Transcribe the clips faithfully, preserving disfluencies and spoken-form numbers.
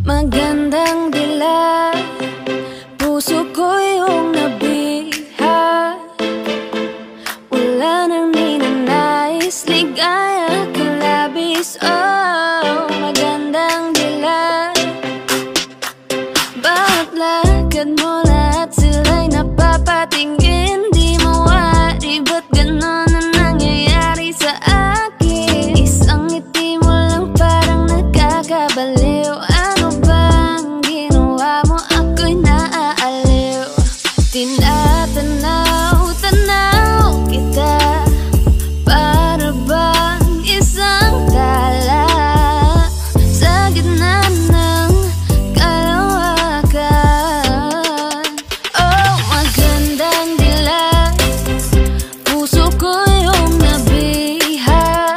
Magandang dilag, puso ko yung nabiha. Wala nang ninanais, ligaya ka labis. Oh, magandang dilag, bawat lakad mo lahat sila'y napapatingin. Di mawari, ba't ganon ang nangyayari sa akin? Isang ngiti mo lang parang nakakabaliw. Tinatanaw, tanaw kita, para bang isang tala sa gitna ng kalawakan. Oh, magandang dilag, puso ko yung nabiha.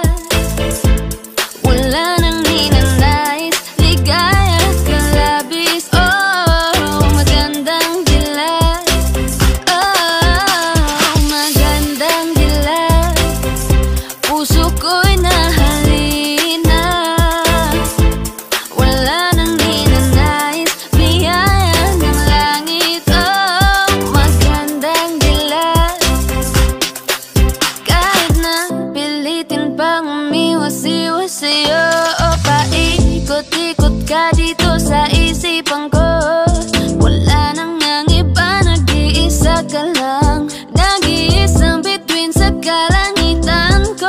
Wala nang ninanais, ligaya ka labis. Oh, magandang dilag, puso ko'y nahalina. Wala nang ninanais, biyaya ng langit. Oh, magandang dilag, kahit na pilitin pang umiwas-iwas sa'yo. Oh, paikot-ikot ka dito sa isipan ko. Wala nang ang iba, nag-iisa ka lang, nag-iisang bituin sa kalangitan ko.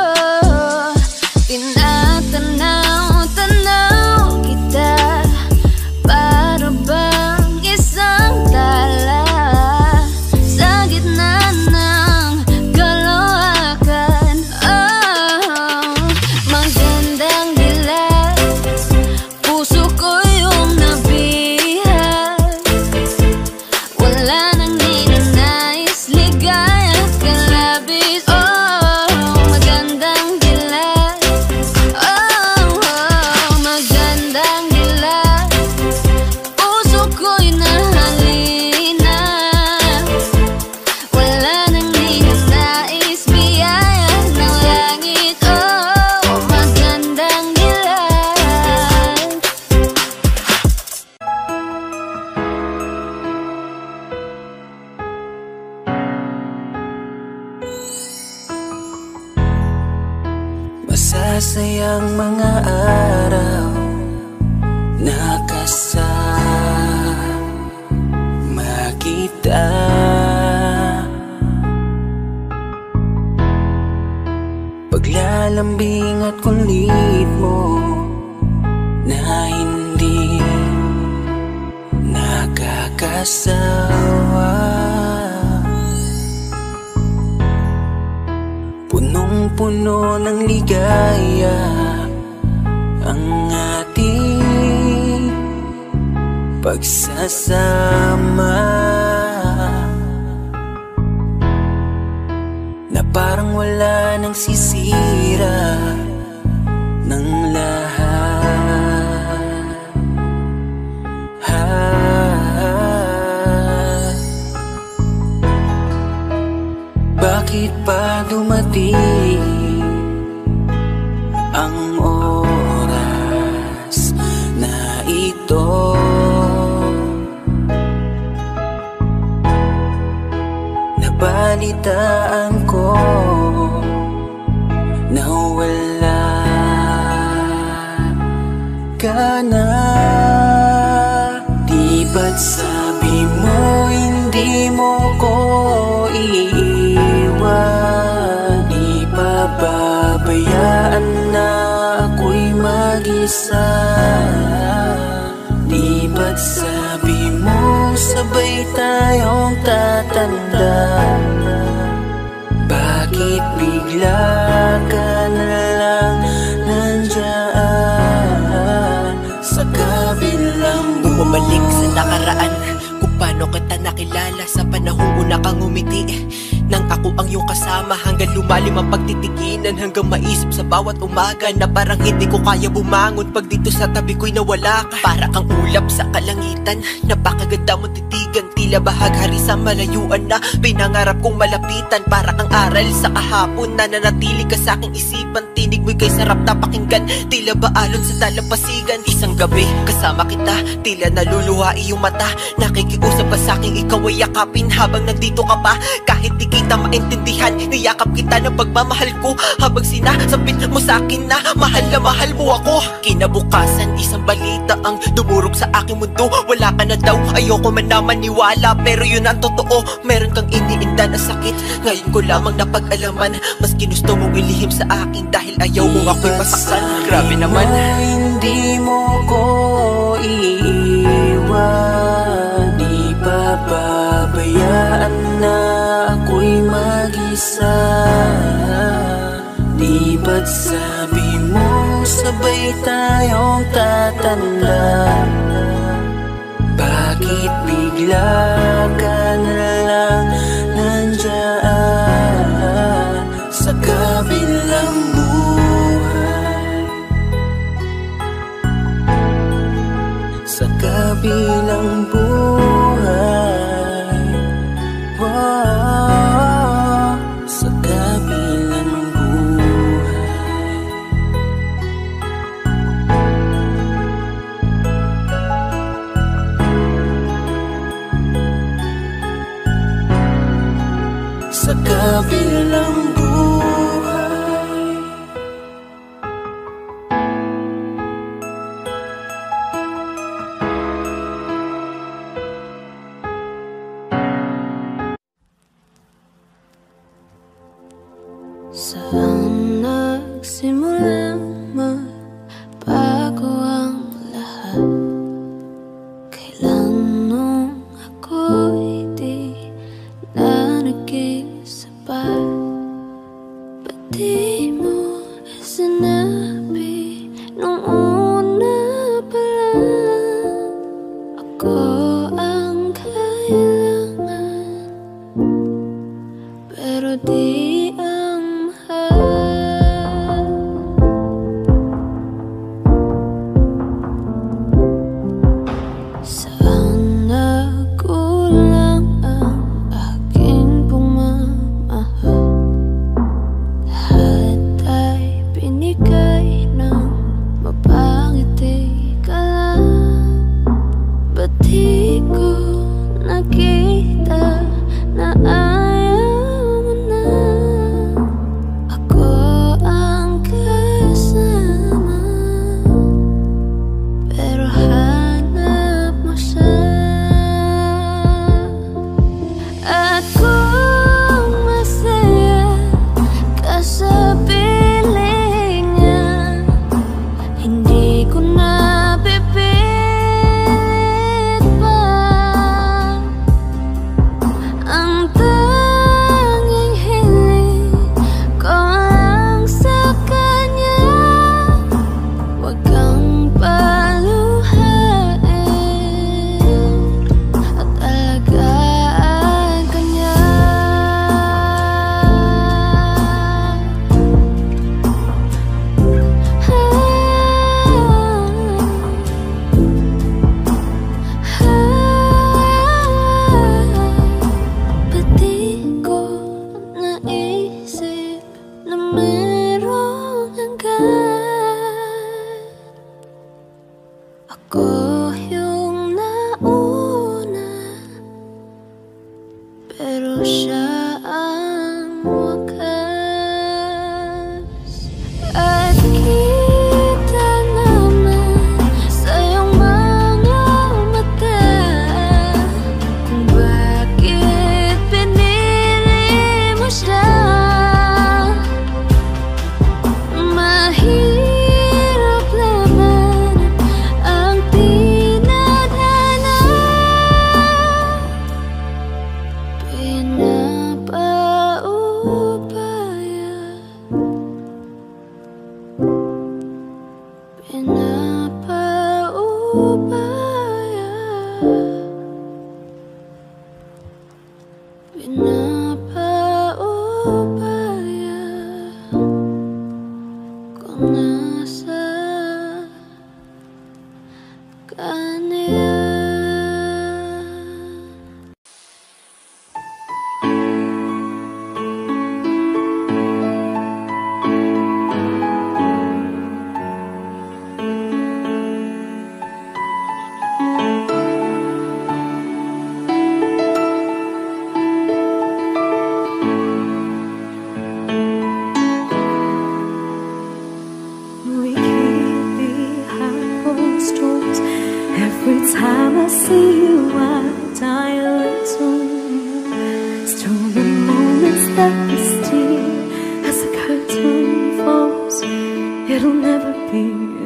Tinatanaw, tanaw kita, para bang isang tala sa gitna ng kalawakan. Oh, magandang dilag, puso ko yung nabihag. Wala nang ninanais, ligaya ka labis. Oh, magandang dilag, oh, oh, magandang dilag, puso ko'y nahalina. Wala nang ninanais, biyaya ng langit. Oh, magandang dilag. Masasayang mga araw na kasama kita. Paglalambing at kulit mo na hindi nakakasawa. Punong-puno ng ligaya ang ating pagsasama, na parang wala nang sisira ng lahat. Ha. Bakit pa dumating ang oras na ito? Nabalitaan ko na wala ka na. Di ba't sabi mo hindi mo ko iiwan? Di pababayaan na ako'y mag-isa? Di ba't sabi mo sabay tayong tatanda? Bakit bigla ka na lang nandyan sa kabilang buhay? Bumalik sa nakaraan, kung paano kita nakilala sa panahong una kang umiti. nang ako ang iyong kasama. Hanggang lumalim ang pagtitiginan, hanggang maisip sa bawat umaga na parang hindi ko kaya bumangon pag dito sa tabi ko'y nawala ka. Para kang ulap sa kalangitan, napakaganda mo titigan. Tila bahaghari sa malayuan na pinangarap kong malapitan. Para kang aral sa kahapon na nanatili ka sa aking isipan. Tinig mo'y kay sarap na pakinggan, tila ba alon sa dalampasigan. Isang gabi kasama kita, tila naluluha iyong mata. Nakikiusap ka sa aking ikaw ay yakapin habang nandito ka pa. Kahit di kita maintindihan, niyakap kita ng pagmamahal ko habang sinasabit mo sa akin na mahal na mahal mo ako. Kinabukasan isang balita ang dumurog sa aking mundo. Wala ka na daw, ayoko man na maniwala, pero yun ang totoo. Meron kang iniinda na sakit, ngayon ko lamang napag-alaman. Mas ginusto mong ilihim sa akin dahil ayaw mo ako'y masaktan. Grabe naman. Hindi mo ko iiwan, di pababayaan na ako'y mag-isa. Di ba't sabi mo sabay tayong tatanda? Bakit bigla ka na lang nandyan sa kabilang buhay? Sa kabilang buhay, wow, sa kabilang buhay. Sa kabilang buhay. Saan nagsimulang magbago ang lahat? Kailan nung ako'y di na nag-iisapat? Ba't di mo sinabi nung una pa lang ako ang kailangan, pero di ang mahal? Saan nagkulang ang aking pagmamahal? Lahat ay binigay ng mapangiti ka lang. Ba't di ko nakita na ayaw mo na ako ang kasama, pero hanap mo siya? At kung masaya ka sa piling niya, hindi ko na pipilit pa. Ang tanging hiling ko lang sa kanya, wag kang paluhain at alagaan ka niya. Ba't di ko naisip na merong hanggan? Ako yung nauna, pero siya ang wakas. At kita naman sa iyong mga mata kung bakit pinili mo siya. Mahirap labanan ang tinadhana, pinapaubaya, pinapaubaya, pinapaubaya. 아니야. Every time I see you, I die a little. Still the moments that we steal as the curtain falls. It'll never be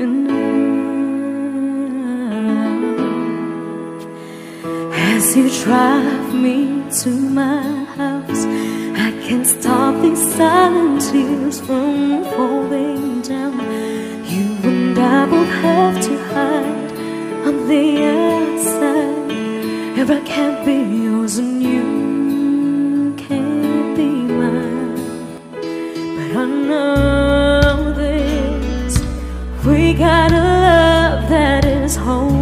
enough. As you drive me to my house, I can't stop these silent tears from falling down. You and I both have to hide on the outside, if I can't be yours and you can't be mine. But I know this, we got a love that is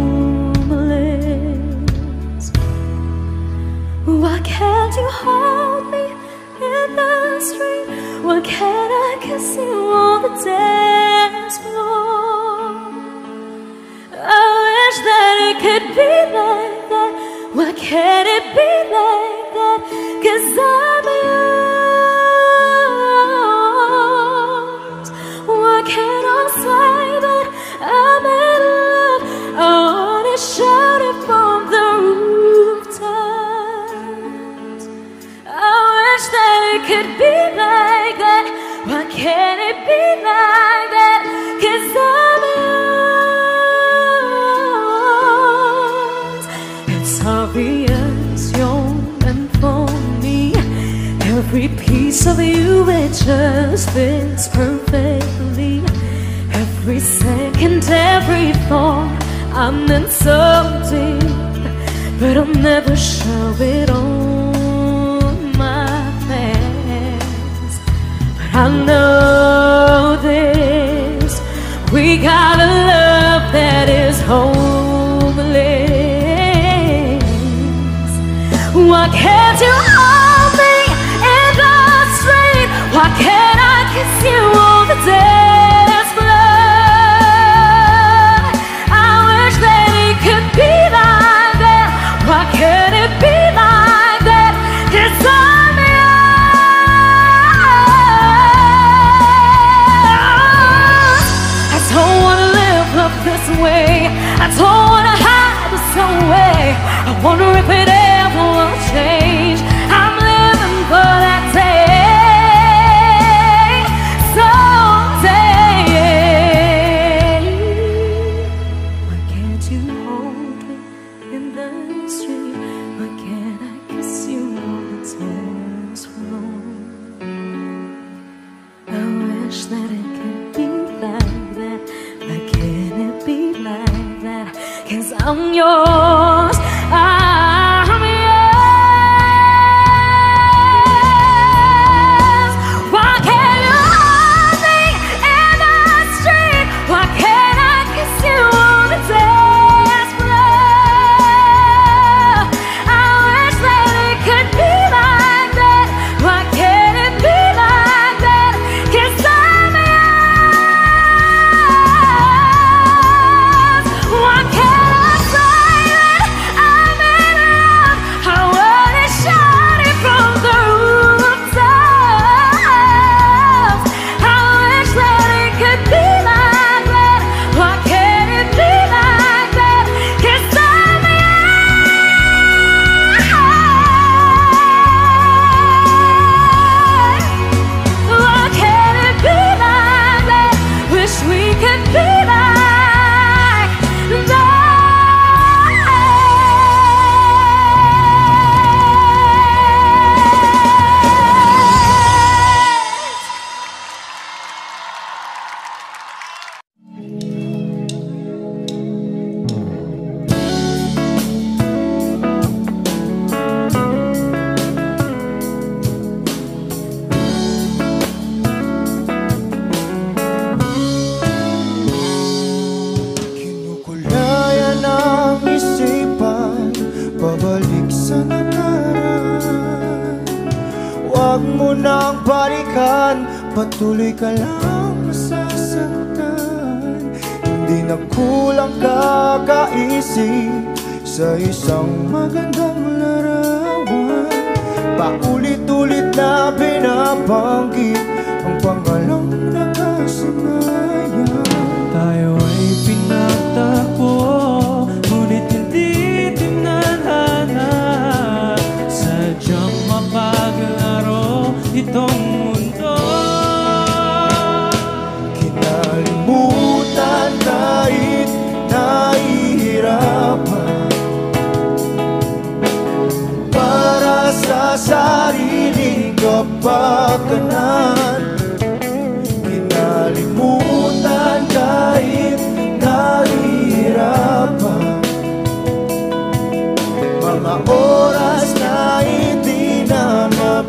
homeless. Why can't you hold me in the street? Why can't I kiss you on the dance floor? I wish that it could be like that. Why can't it be like that? 'Cause I'm yours. Why can't I say that I'm in love? I wanna shout it from the rooftops. I wish that it could be like that. Why can't it be like that? 'Cause I'm yours. It's obvious you're meant for me. Every piece of you, it just fits perfectly. Every second, every thought, I'm in so deep, but I'll never show it on my face. But I know this, we got a love that is homeless. Why can't you hold me in the street? Why can't I kiss you on the dance floor? I wish that it could be like that. Why can't it be like that? 'Cause I'm yours. I don't wanna live up this way. I don't wanna hide this away. I wonder if it ever will change. I'm living for that day, someday. Why can't you hold me in the street? Why can't I kiss you on the dance floor? I wish that it could be like that. Why can't it be like that? 'Cause I'm yours. I'm yours. Why can't you hold me in the street? Why can't I kiss you on the dance floor? I wish that it could be like that. Why can't it be like that? 'Cause I'm yours. Why can't I say that I'm mo nang balikan, patuloy ka lang masasaktan. Hindi na kulang kakaisip sa isang magandang larawan. Paulit-ulit na binabanggit ang pangalang nakasanayan. Tayo ay pinagtagpo, ngunit hindi tinadhana. Sadyang mapaglaro itong mundo. Kinalimutan kahit nahihirapan, para sa sariling kapakanan. Kinalimutan kahit nahihirapan, mga oras na hindi na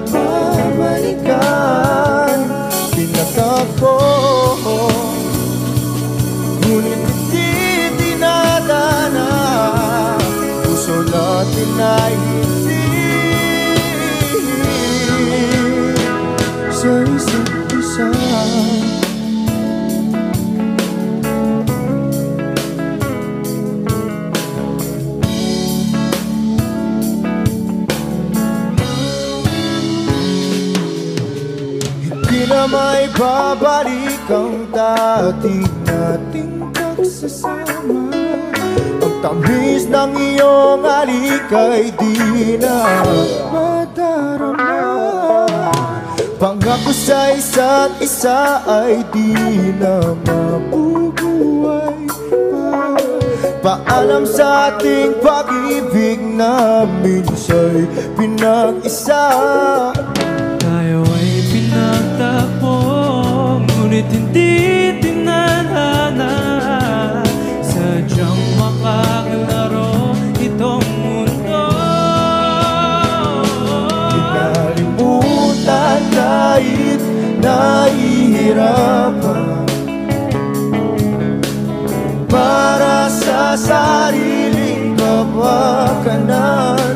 mapabalikan. Pinagtagpo, ngunit hindi dinadana. Puso natin ay hindi sa isa't isa. Hindi na may babalik ang dati nating pagsasama. Ang tamis ng iyong halik ay di na madarama. Pangako sa isa't isa ay di na mabubuhay pa. Paalam sa ating pag-ibig na minsa'y pinag-isa. Tayo ay pinagtagpo, ngunit hindi tinadhana. Sadyang makaglaro itong mundo. Kinalimutan kahit nahihirapan, para sa sariling kapakanan.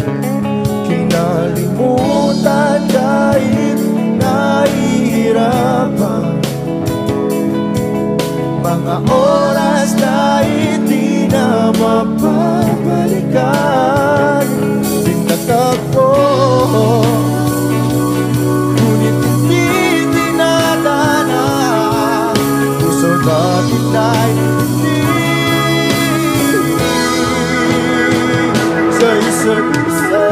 Kinalimutan kahit nahihirapan, mga oras na hindi na mapabalikan. Pinagtagpo, ngunit hindi dinadana. Puso natin ay hindi sa isa't isa.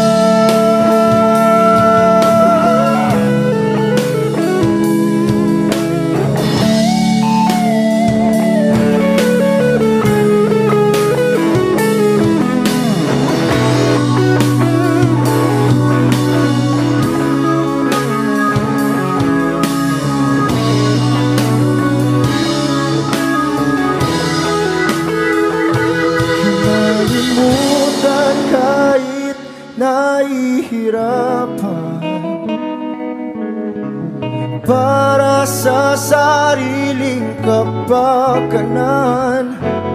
Kinalimutan kahit nahihirapan, para sa sariling kapakanan.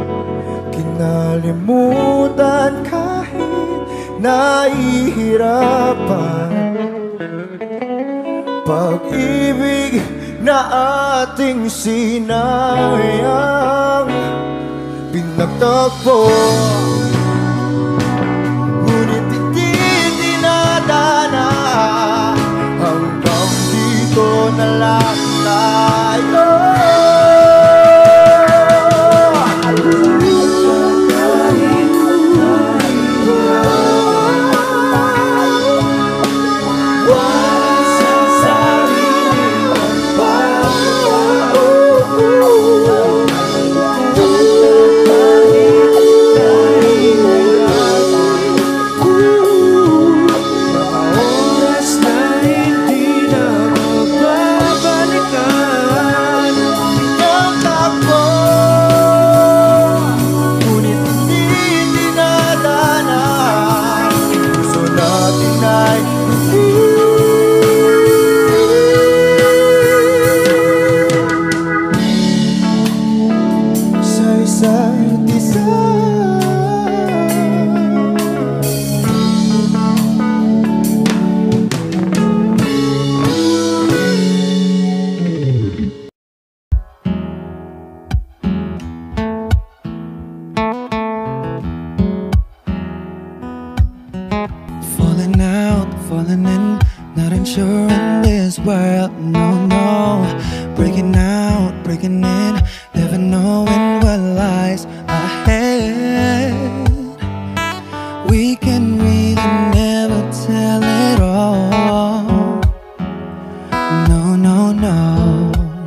Kinalimutan kahit nahihirapan, pag-ibig na ating sinayang. Pinagtagpo, ngunit hindi dinadana. Hanggang dito na lang tayo. Oras na hindi na mapabalikan. sure in this world, no, no. Breaking out, breaking in, never knowing what lies ahead. We can really never tell it all. No, no, no.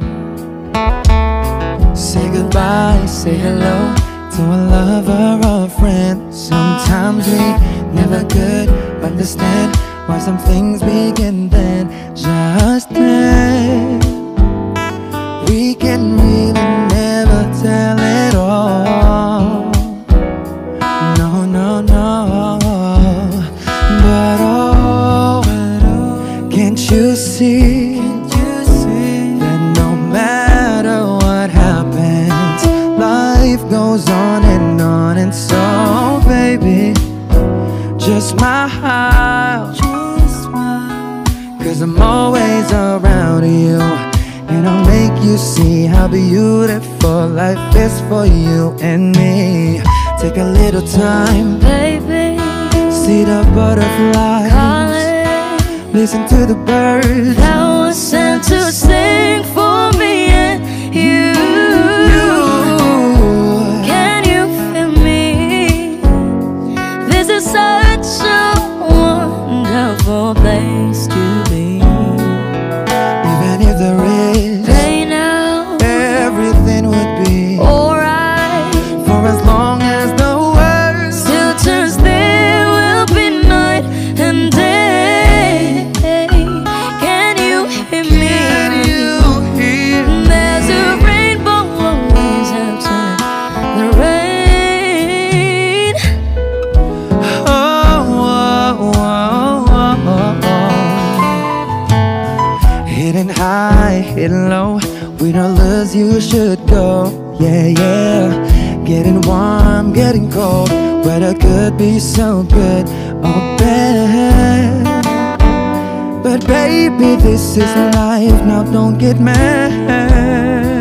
Say goodbye, say hello to a lover or a friend. Sometimes we never could understand why some things begin then, just then. We can really never tell it all. No, no, no. But oh, can't you see that no matter what happens, life goes on and on. And so, baby, just smile, cause I'm always around you, and I'll make you see how beautiful life is for you and me. Take a little time, baby, see the butterflies, calling, listen to the birds that was sent to sing for me and you. Can you feel me? This is such a wonderful place to be. Even if there is pain now, everything would be alright. for as long as the world Still turns, there will be night and day. Can you hear me? can you hear? There's a rainbow always after the rain. Oh, oh, oh, oh, oh. Hidden high, hidden low, we don't lose, you should go. Yeah, yeah. Getting warm, getting cold, weather could be so good or bad. But baby, this is life, now don't get mad.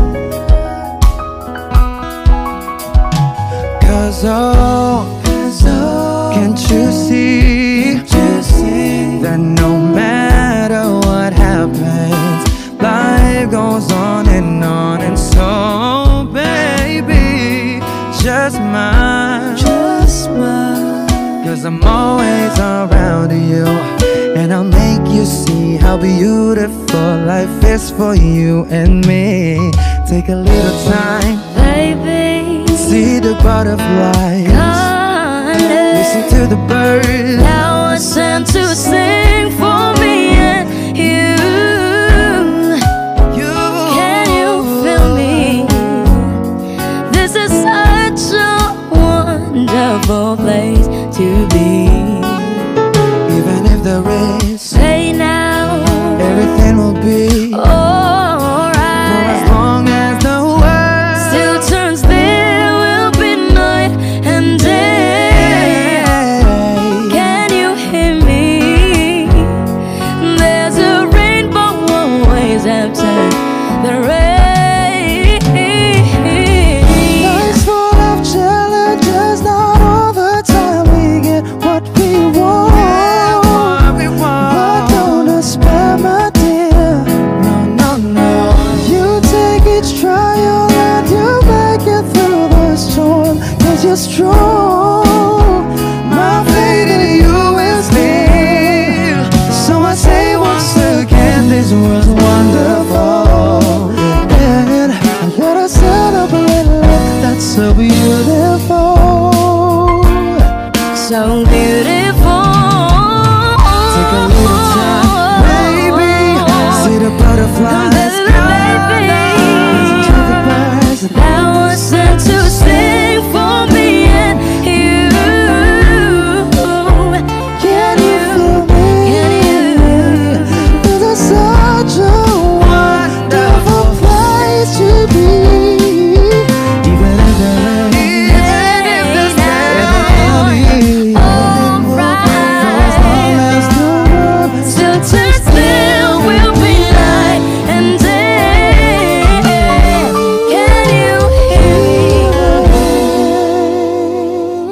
Cause oh, can't you see that no matter what happens, life goes on and on. And so, baby, just smile, just smile, cause I'm always around you, and I'll make you see how beautiful life is for you and me. Take a little time, Baby, see the butterflies, calling, listen to the birds that was sent to sing for me and you. you. Can you feel me? This is such a wonderful place to be. Even if there is Say now, everything will be for as alright. long as the world Still turns, there will be night and day. Can you hear me? There's a rainbow always after the rain. Life's full of challenges, not all the time we get what we want. But don't despair, my dear. No, no, no. You take each trial and you make it through the storm, cause you're strong. My faith in you is real. So I say once again, this was wonderful. And I gotta celebrate life that's so beautiful. So beautiful. Take a little time, baby. See the butterflies, Baby, listen to the birds. that was sent to sing for me and you. Can you feel me? Can you? This is such a wonderful place to be. Even if there is Still turns, there will be night and day. Can you hear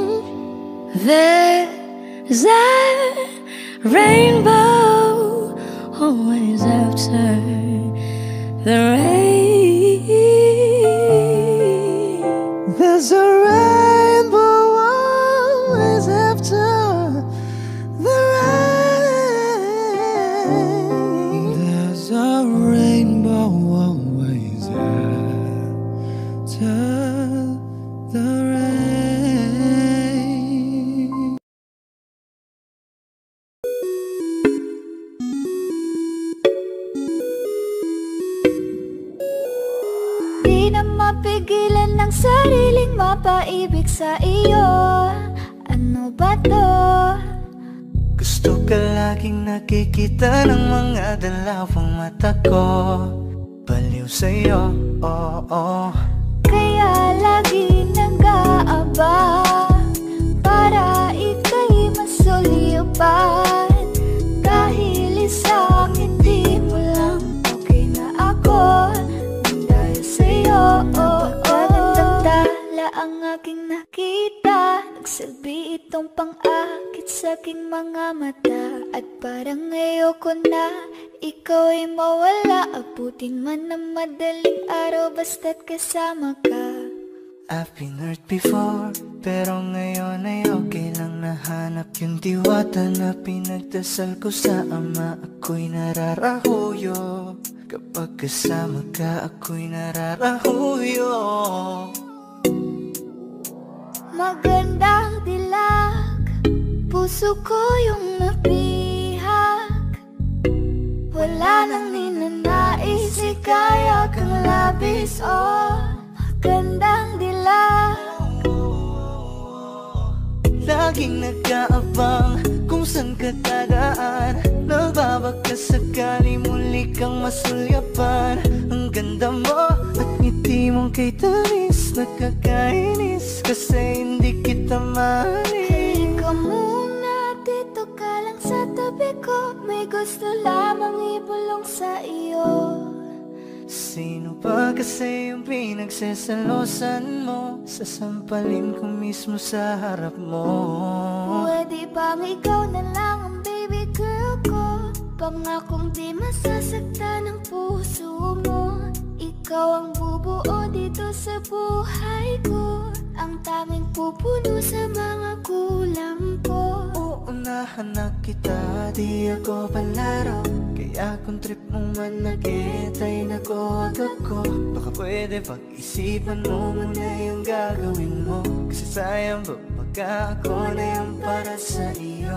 me? There's a rainbow always after the rain. There's a rainbow always after the rain. There's a rainbow always after the rain. Di na mapigilan ng sariling mapaibig sa iyo. Ano ba to? Gusto ka laging nakikita ng mga dalawang mata ko. Baliw sa'yo, oo, oh, oh. Kaya lagi nag-aabang para ika'y masulyupan. Dahil isang hindi mo lang okay na ako. Dahil sa'yo, oh, napakagandang tala ang aking nakita. Nagsilbi itong pang-akit sa aking mga mata. At parang ayoko na ikaw ay mawala. Abutin man ng madaling araw basta't kasama ka. I've been hurt before, pero ngayon ay okay lang. Nahanap yung diwata na pinagdasal ko sa ama. Ako'y nararahuyo. Kapag kasama ka, ako'y nararahuyo. Magandang dilag, puso ko yung napihak. Wala nang ninanais, ikaya kang labis, oh. Magandang dilag. Laging nag-aabang kung saan ka dadaan. Nagbabaka sakali muli kang masulyapan. Ang ganda mo at ngiti mong kay tamis. Nakakainis kasi hindi kita mahalin. Halika muna, dito ka lang sa tabi ko. May gusto lamang ibulong sa iyo. Sino ba kasi yung pinagsasalosan mo? Sasampalin ko mismo sa harap mo. Pwede bang ikaw na lang ang baby girl ko? Pangakong di masasaktan ang puso mo. Ikaw ang bubuo dito sa buhay ko. Ang tanging pupuno sa mga kulang ko. Uunahan na kita, di ako palaro. Kaya kung trip mong manakit ay nakuwag ako. Baka pwede pag-isipan mo muna yung gagawin mo. Kasi sayang ba pagka ako na yung para sa iyo.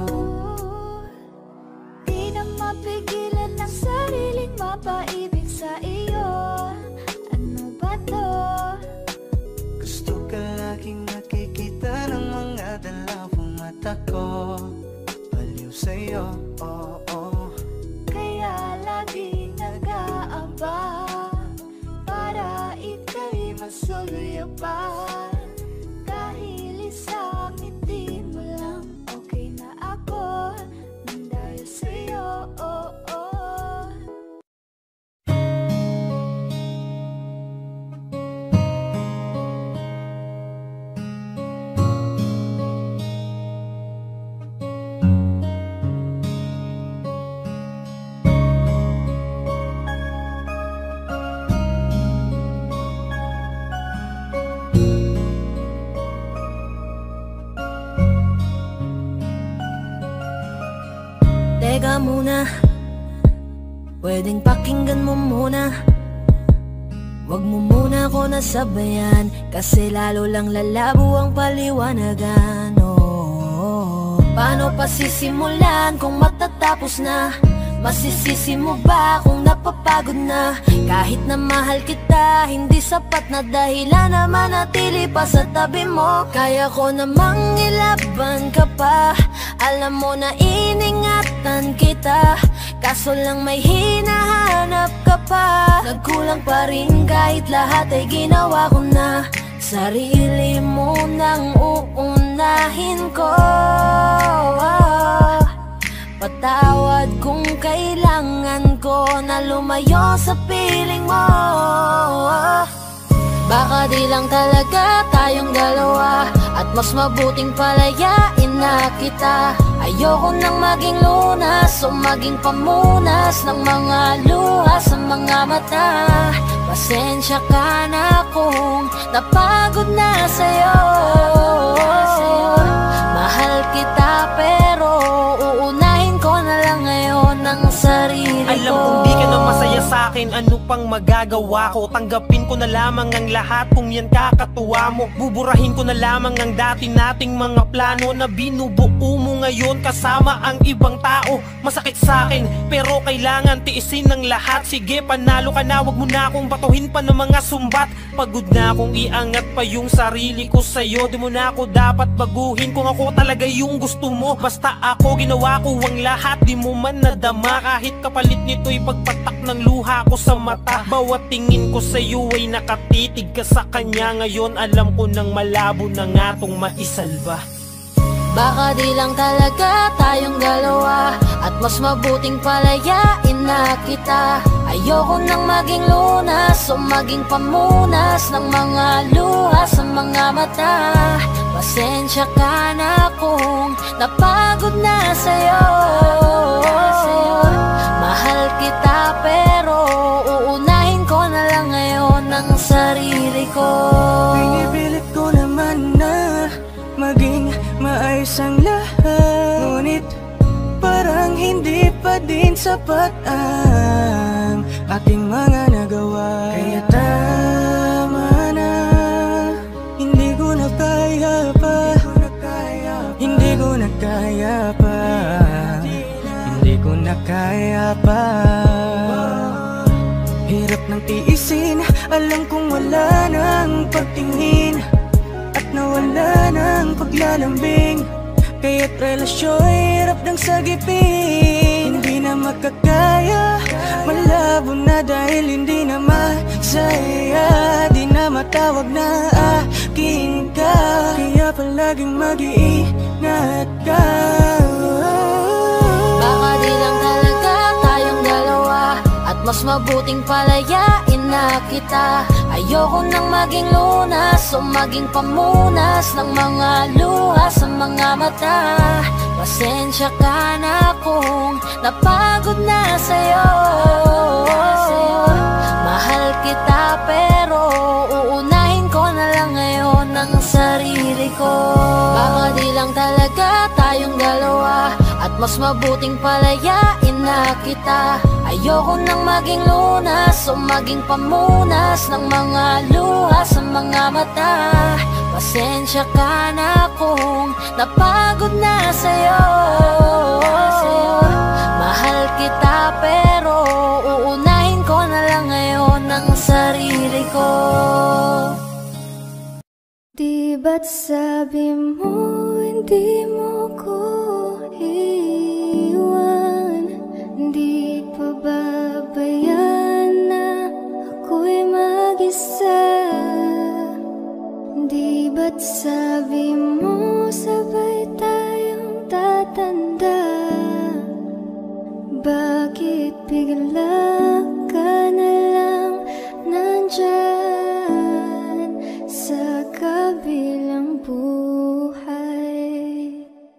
Di na mapigilan ng sariling mapaibig sa iyo. Ano ba to? Gusto ka laging nakikita ng mga dalawang mata ko. Baliw sa'yo, oo, oh, oh. Kaya lagi nag-aabang para ika'y masulyapan. Dahil isang ngiti mo lang okay na ako. Dahil sa'yo, oh, oh. Teka muna, pwedeng pakinggan mo muna. Wag mo muna ako nasabayan, kasi lalo lang lalabo ang paliwanagan. Oh, paano pa sisimulan kung matatapos na? Masisisi mo ba kung napapagod na? Kahit na mahal kita, hindi sapat na dahilan na manatili pa sa tabi mo. Kaya ko namang ilaban ka pa. Alam mo na iningatan kita, kaso lang may hinahanap ka pa. Nagkulang pa rin kahit lahat ay ginawa ko na. Sarili mo nang uunahin ko. Patawad kung kailangan ko na lumayo sa piling mo. Baka di lang talaga tayong dalawa, at mas mabuting palayain na kita. Ayoko nang maging lunas o maging pamunas ng mga luha sa mga mata. Pasensya ka na kung napagod na sa'yo. Mahal kita pero uunahin ko na lang ngayon ang sarili ko. Alam kong di ka na masaya sa'kin, ano pang magagawa ko? Tanggapin ko na lamang ang lahat kung yan kakatuwa mo. Buburahin ko na lamang ang dati nating mga plano na binubuo mo ngayon kasama ang ibang tao. Masakit sa'kin pero kailangan tiisin ng lahat. Sige, panalo ka na, wag mo na akong batuhin pa ng mga sumbat. Pagod na akong iangat pa yung sarili ko sa'yo. Di mo na ako dapat baguhin kung ako talaga yung gusto mo. Basta ako ginawa ko ang lahat, di mo man nadama. Kahit kapalit nito'y pagpatak ng luha ko sa mata. Bawat tingin ko sa'yo ay nakatitig ka sa kanya. Ngayon alam ko nang malabo na nga tong maisalba. Baka di lang talaga tayong dalawa, at mas mabuting palayain na kita. Ayoko nang maging lunas o maging pamunas ng mga luha sa mga mata. Pasensya ka na kung napagod na sa'yo. Mahal kita pero uunahin ko na lang ngayon ang sarili ko. Pinipilit ko naman na maging maayos ang lahat, ngunit parang hindi pa din sapat ang aking mga nagawa. Kaya tama na, hindi ko na kaya pa, hindi ko na kaya pa, hindi ko na kaya pa. Hirap ng tiisin, alam kong wala nang pagtingin at nawala ng paglalambing. Kaya't relasyo'y hirap ng sagipin. Hindi na makakaya, malabo na dahil hindi na masaya. Di na matawag na akin ka, kaya palaging mag-iingat ka. Baka di lang talaga tayong dalawa, at mas mabuting palayain na kita. Ayoko nang maging lunas o maging pamunas ng mga luha sa mga mata. Pasensya ka na kung napagod na sa'yo. Mahal kita pero uunahin ko na lang ngayon ang sarili ko. Baka di lang talaga tayong dalawa, at mas mabuting palayain na kita. Ayoko nang maging lunas o maging pamunas ng mga luha sa mga mata. Pasensya ka na kung napagod na sa'yo. Mahal kita pero uunahin ko na lang ngayon ang sarili ko. Di ba't sabi mo hindi mo ko iwan? Di pa babayaan na ako'y mag-isa? Di ba't sabi mo sabay tayong tatanda? Bakit bigla ka na lang nandyan sa kabilang buhay?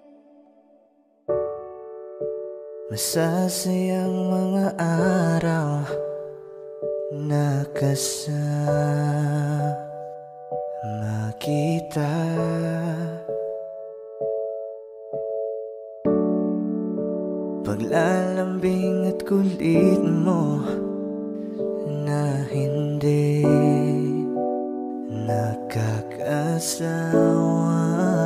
Masasayang mga araw na kasama kita. Paglalambing at kulit mo na hindi nakakasawa.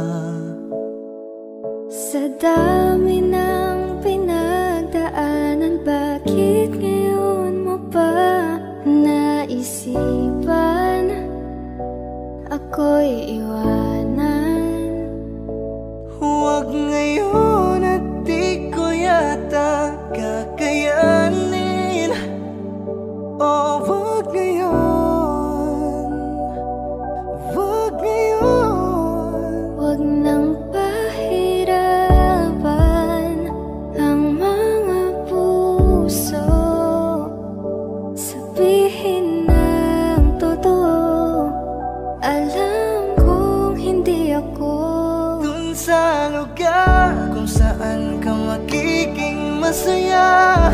Sa dami ng pinagdaanan, bakit ngayon mo pa naisipan ako'y iwanan? Huwag ngayon at di ko yata kakayanin. Oh, wag ngayon, wag ngayon. sa lugar kung saan ka magiging masaya.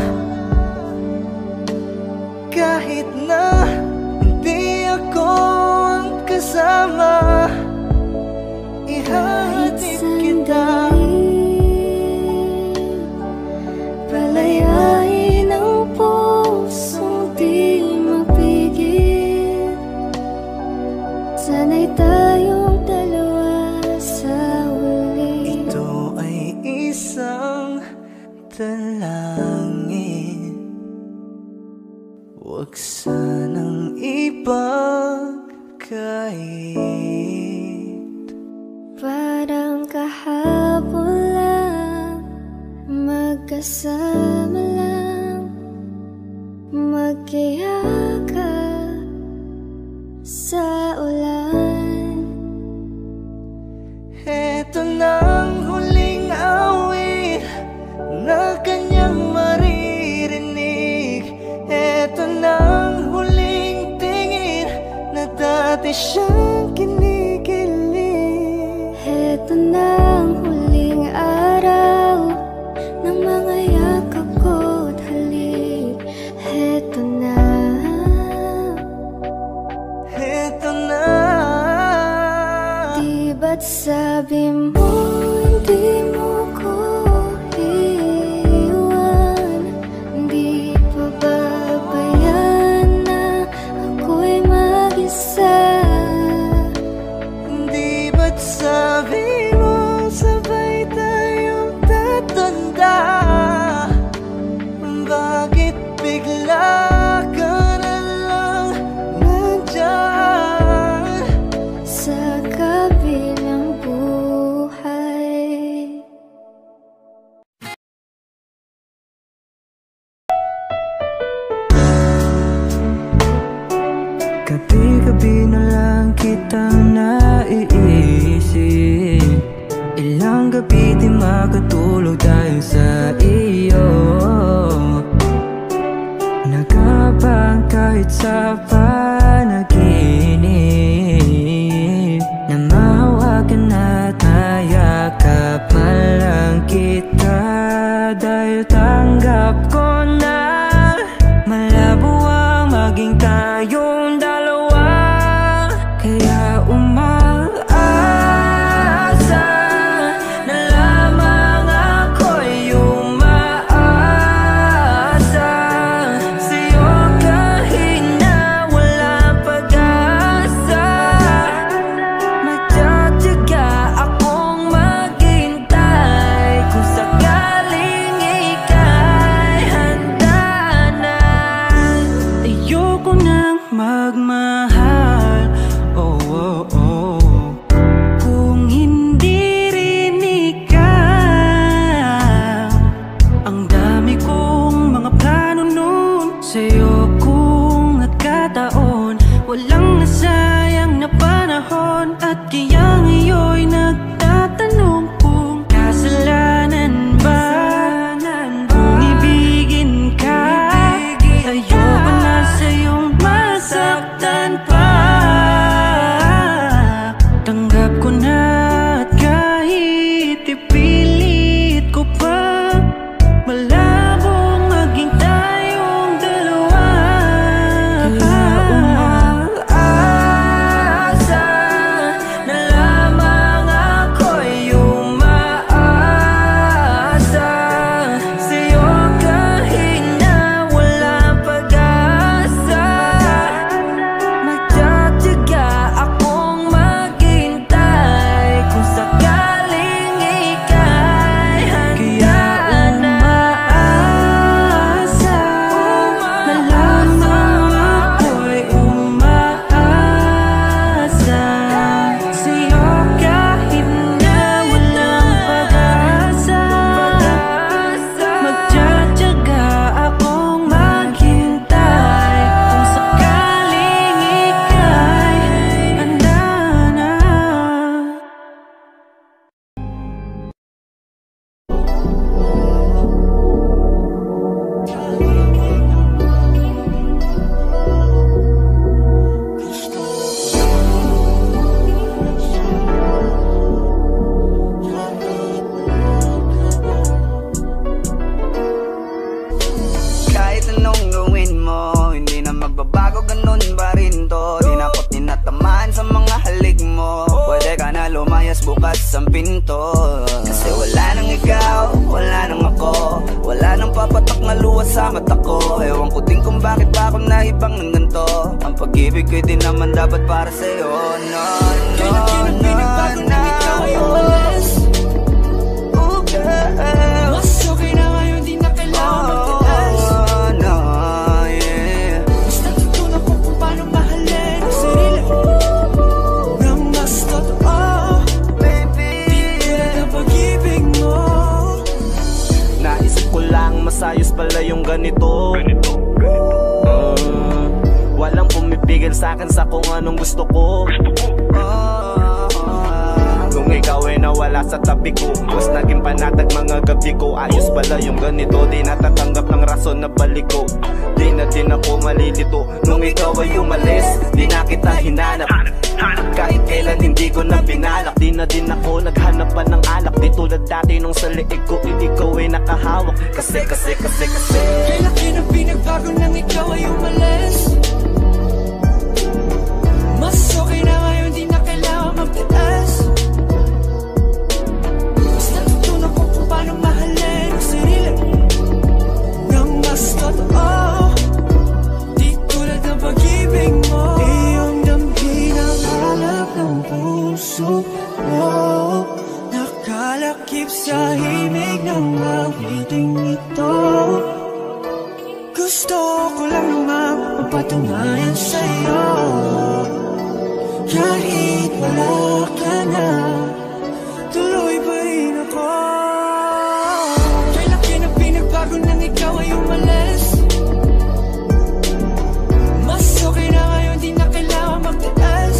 Kahit na hindi ako ang kasama, ihahatid kita. Palayain ang pusong di mapigil. Sana'y tayong dalawa sa huli. Ito ay isang dalangin, huwag sanang ipagkait. Parang kahapon lang, magkasama lang, magkayakap sa ulan. Heto nang huling awit na kanyang maririnig. Heto nang huling tingin na dati siyang kinikilig. Heto na ang huling araw ng mga yakap ko't halik. Heto na, Heto na. di ba't sabi mo hindi mo ko iwan? Di pa babayan na ako'y mag-isa? Di ba't sabi mo sabay tayong tatanda? Bakit bigla ka na lang nandyan Sa kabilang buhay? Gabi-gabi na lang kitang naiisip. Ilang gabi di makatulog dahil sa iyo. Nagkabang kahit sa panaginip, na mahawakan at mayakap man lang kita. Dahil tanggap ko na malabo ang maging tayong dalawa. Kaya um bukas ang pinto. Kasi wala nang ikaw, wala nang ako, wala nang papatak na luha sa mata ko. Ewan ko din kung bakit pa ako naibang ng ganito. Ang pag-ibig ko'y di naman dapat para sa'yo. No, no, Kailan pinagbago nang ikaw ay umalis? Oh girl, Mas okay na ngayon, di na kailangan magtiis. oh no, yeah. Mas natutunan ko kung paano mahalin ang sarili nang mas totoo. Baby, Di tulad ng pag-ibig mo. Naisip ko lang masayos pala yung ganito. Uh, walang pumipigil sa'kin sa kung anong gusto ko. Kung ikaw ay nawala sa tabi ko, mas naging panatag mga gabi ko. Ayos pala yung ganito, di natatanggap ng rason na balik ko. Di na din ako malilito nung ikaw ay umalis. Di na kita hinanap, kahit kailan hindi ko na binalak. Di na din ako naghanap pa ng alak. Di tulad dati nung sa liig ko, ikaw ay nakahawak. Kasi, kasi, kasi, kasi Kailan kinang pinagbago nang ikaw ay umalis? Mas okay na ngayon, di na kailangan magtiis. Mas natutunan ko kung paano mahalin ang sarili nang mas totoo. Di tulad ng pag-ibig mo. Iyong damhin ang hanap ng puso mo. Nakalakip sa himig ng awiting ito. Gusto ko lang naman mapatunayan sa'yo, kahit wala ka na, tuloy pa rin ako. Kailan kinang pinagbago nang ikaw ay umalis? Mas okay na ngayon, di na kailangan magtiis.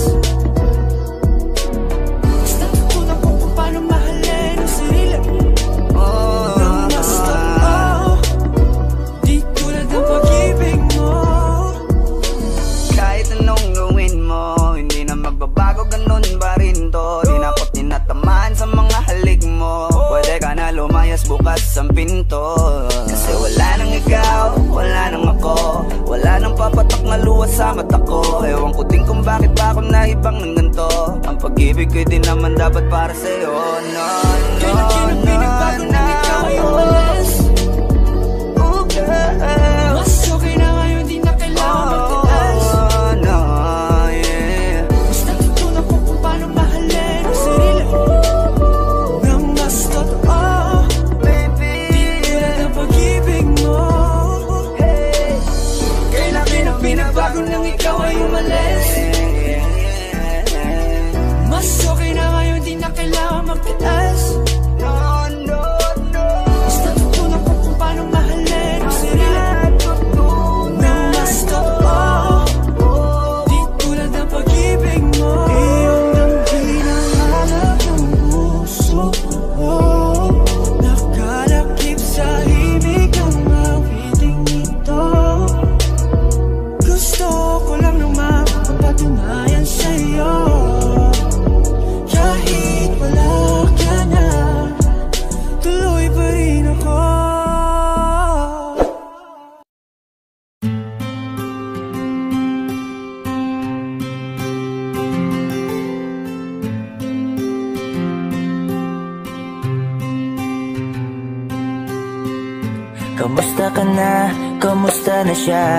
Mas natutunan ko kung paano mahalin ang sarili nang mas totoo. Di tulad ng pag-ibig mo. kahit anong gawin mo, hindi na magbabago, ganun pa rin to. Di na ako tinatamaan sa mga halik mo. Pwede ka na lumayas, bukas ang pinto. Kasi wala nang ikaw, wala nang ako, wala nang papatak na luha sa mata ko. Ewan ko din kung bakit pa ako naibang ng ganito. Ang pag-ibig ko'y di naman dapat para sa'yo. No, no, Kailan kinang pinagbago nang ikaw ay umalis? Oh girl, Mas okay na ngayon, di na kailangan magtiis. oh no, yeah. Mas natutunan ko kung paano mahalin ang sarili nang mas totoo. Baby, Di tulad ng pag-ibig mo. Kailan kinang pinagbago nang ikaw ay umalis? Mas okay na ngayon, di na kailangan magtiis. no, no, no. Mas natutunan ko kung paano mahalin ang sarili nang mas totoo. Di tulad ng pag-ibig mo. Iyong damhin ang hanap ng puso mo. Nakalakip sa himig ng awiting ito. Gusto ko lang naman mapatunayan sa'yo, kahit wala ka na, tuloy pa rin ako. Kamusta ka na? Kamusta na siya?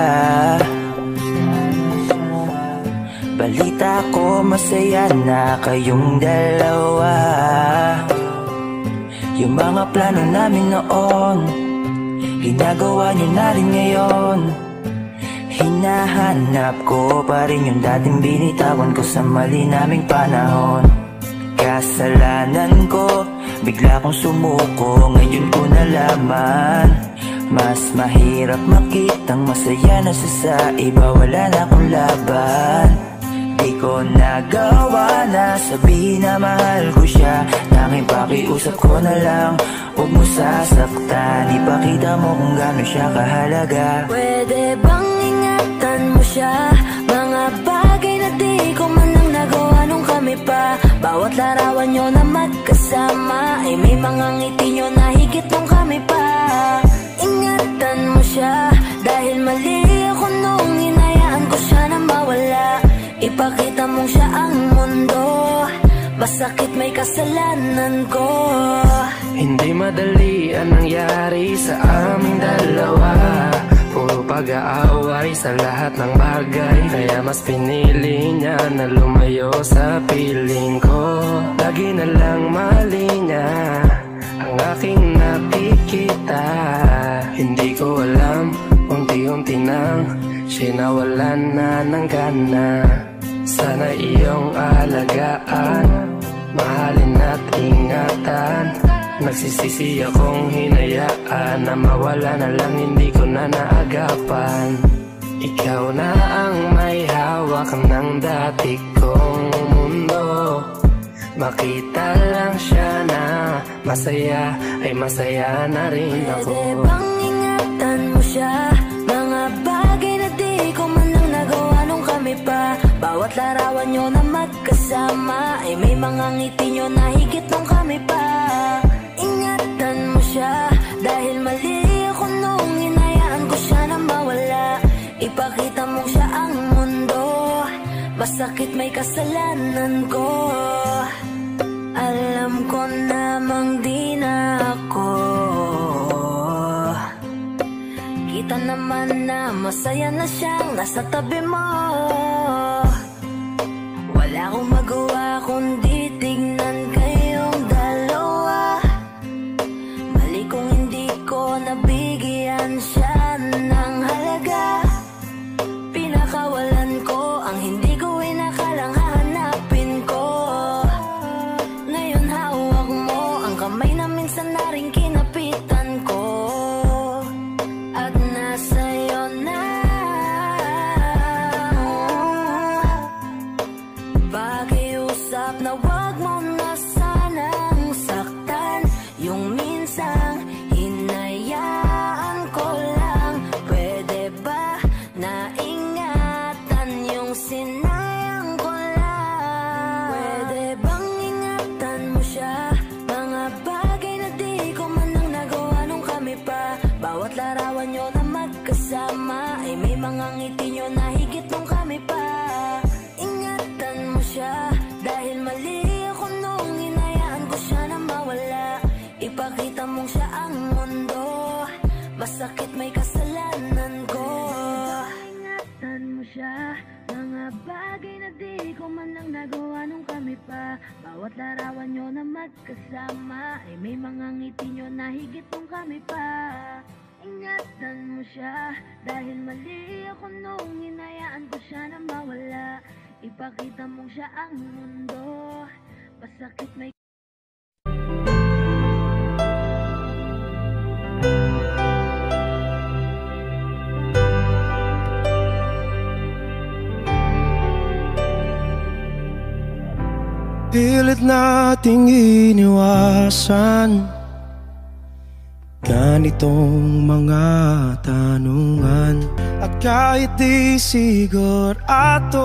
Balita ko masaya na kayong dalawa. Yung mga plano namin noon, ginagawa niyo na rin ngayon. Hinahanap ko pa rin yung dating binitawan ko sa mali naming panahon. Kasalanan ko, bigla kong sumuko, ngayon ko nalaman. Mas mahirap makitang masaya na siya sa iba, wala na akong laban. Di ko nagawa na sabihin na mahal ko siya. Tanging pakiusap ko na lang, huwag mo sasaktan. Ipakita mo kung gaano siya kahalaga. Pwede bang ingatan mo siya? Mga bagay na di ko man lang nagawa nung kami pa. Bawat larawan nyo na magkasama ay may mga ngiti nyo na higit nung kami pa. Ingatan mo siya, dahil mali ako nung hinayaan ko siya na mawala. Ipakita mong siya ang mundo, masakit may kasalanan ko. Hindi madali ang nangyari sa aming dalawa. Puro pag-aaway sa lahat ng bagay, kaya mas pinili niya na lumayo sa piling ko. Lagi na lang mali niya ang aking nakikita. Hindi ko alam, unti-unti nang sinawalan na ng gana. Sana iyong alagaan, mahalin at ingatan. Nagsisisi akong hinayaan na mawala na lang, hindi ko na naagapan. Ikaw na ang may hawak ng dati kong mundo. Makita lang siya na masaya, ay masaya na rin ako. Pwede bang ingatan mo siya? Mga bagay na di ko man lang nagawa nung kami pa. Bawat larawan nyo na magkasama, ay may mga ngiti nyo na higit nung kami pa. Ingatan mo siya, dahil mali ako nung hinayaan ko siya na mawala. Ipakita mo siya ang mundo, masakit may kasalanan ko. Alam ko namang di na ako. Kita naman na masaya na siyang nasa tabi mo. Wala akong magawa kundi tignan kayong dalawa. Mali kung hindi ko nabigyan siya ng halaga. Pinakawalan ko ang hindi ko inakalang hahanapin ko. Ngayon hawak mo ang kamay na minsan na rin kinapitan ko. At nasa'yo na. Pakiusap na wag mo na sanang saktan. Yung minsang hinayaan ko lang. Pwede ba na ingatan yung sinayang ko lang? Pwede bang ingatan mo siya? Mga bagay na di ko man lang nagawa nung kami pa. Bawat larawan nyo na magkasama, ay may mga ngiti nyo na higit nung kami pa. Ingatan mo siya, dahil mali ako nung hinayaan ko siya na mawala. Ipakita mong siya ang mundo, masakit may kasalanan ko. Ingatan mo siya, mga bagay na di ko man lang nagawa nung kami pa. Bawat larawan nyo na magkasama, ay may mga ngiti nyo na higit nung kami pa. Ingatan mo siya, dahil mali ako nung hinayaan ko siya na mawala. Ipakita mong siya ang mundo, masakit may Pilit nating iniwasan ganitong mga tanungan. At kahit di sigurado,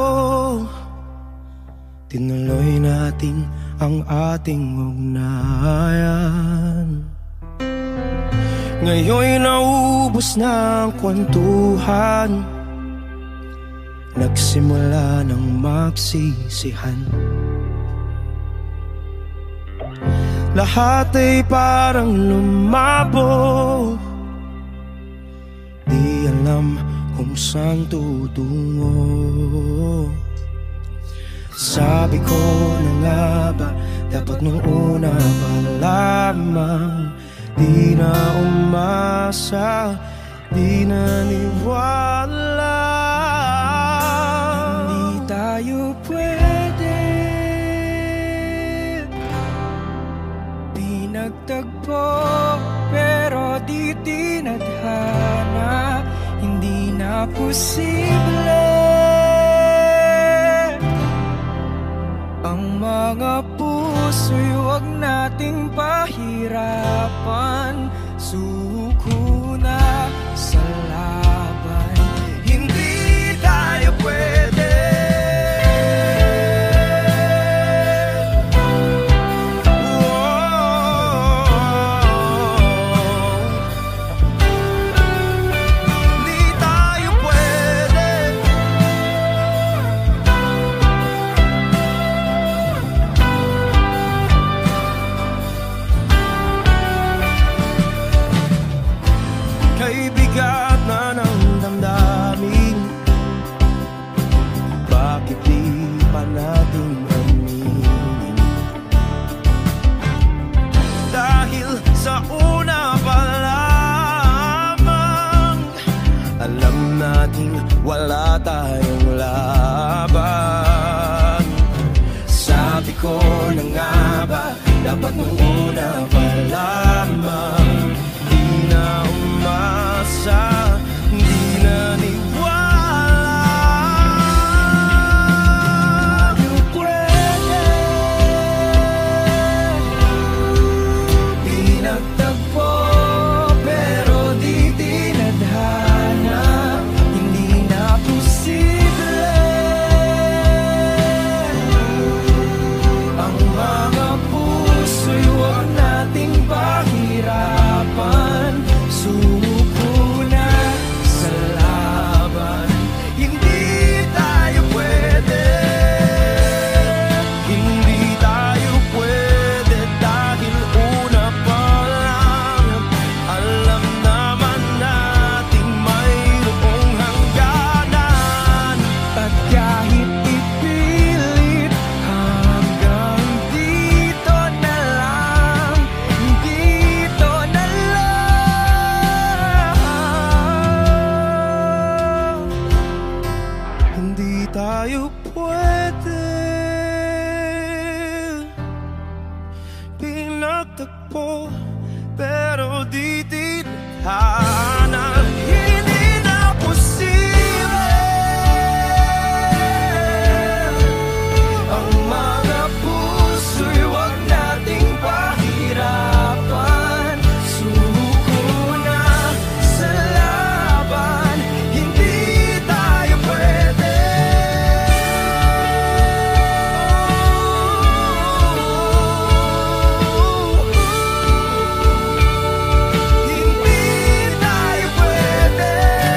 tinuloy natin ang ating ugnayan. Ngayon'y naubos na ang kwentuhan, nagsimula ng magsisihan. Lahat ay parang lumabo, di alam kung saan tutungo. Sabi ko na nga ba, dapat nung una pa lamang, di na umasa, di naniwala. Hindi tayo pwede pinagtagpo, pero di tinadhana. Hindi na posible ang mga puso'y huwag nating pahirapan. Suko na sa laban, hindi tayo pwede. sa una pa lamang. Alam nating wala tayong laban. Sabi ko na nga ba, dapat nung una pa lamang. Di na umasa, di na niwala. Di pwede, pinagtagpo pero di tinadhana. Hindi na posible ang mga puso'y huwag nating pahirapan. Sumuko na sa laban. Hindi tayo pwede, hindi tayo pwede dahil una pa lang alam naman nating mayroong hangganan. At kahit ipilit hanggang dito na lang, dito na lang. Hindi tayo pwede, pinagtagpo pero di tinadhana. Hindi na posible ang mga puso'y huwag nating pahirapan. Sumuko na sa laban. Hindi tayo pwede, hindi tayo pwede.